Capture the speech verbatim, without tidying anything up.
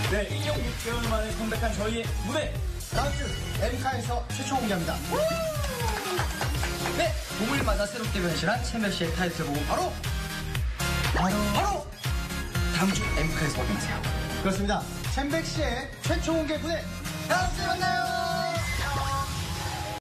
네, 일 년 육 개월 만에 컴백한 저희의 무대. 다음 주 엠카에서 최초 공개합니다. 네, 봄을 맞아 새롭게 변신한 채몇 씨의 타이틀곡은 바로 바로 바로 다음 주 엠카에서 확인하세요. 그렇습니다. 챔백 씨의 최초 공개 무대 다음 주에 만나요.